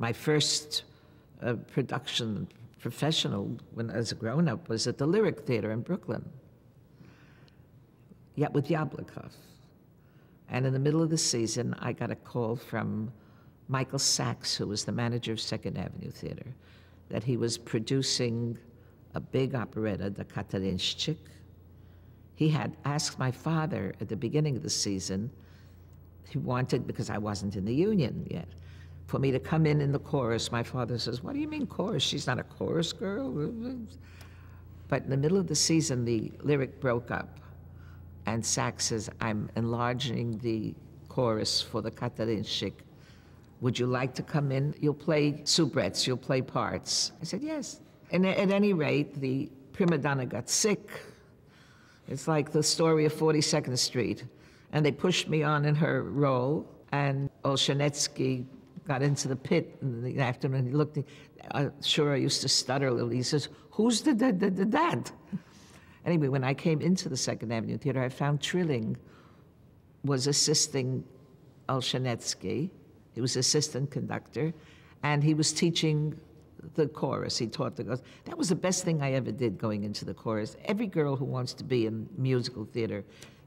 My first production, professional, when as a grown-up, was at the Lyric Theater in Brooklyn. Yet with Yablokov. And in the middle of the season, I got a call from Michael Sachs, who was the manager of Second Avenue Theater, that he was producing a big operetta, the Katarinschik. He had asked my father at the beginning of the season, he wanted, because I wasn't in the union yet, for me to come in the chorus. My father says, "What do you mean chorus? She's not a chorus girl." But in the middle of the season, the Lyric broke up. And Sachs says, "I'm enlarging the chorus for the Katarinschik. Would you like to come in? You'll play soubrettes, you'll play parts." I said, "Yes." And at any rate, the prima donna got sick. It's like the story of 42nd Street. And they pushed me on in her role, and Olshanetsky got into the pit in the afternoon. He looked, sure, I used to stutter a little. He says, "Who's the dad?" Anyway, when I came into the Second Avenue Theater, I found Trilling was assisting Olshanetsky. He was assistant conductor, and he was teaching the chorus. He taught the girls. That was the best thing I ever did, going into the chorus. Every girl who wants to be in musical theater,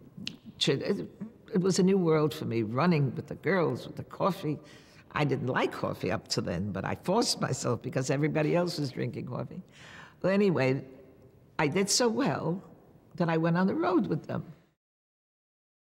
it was a new world for me, running with the girls, with the coffee. I didn't like coffee up to then, but I forced myself because everybody else was drinking coffee. Well, anyway, I did so well that I went on the road with them.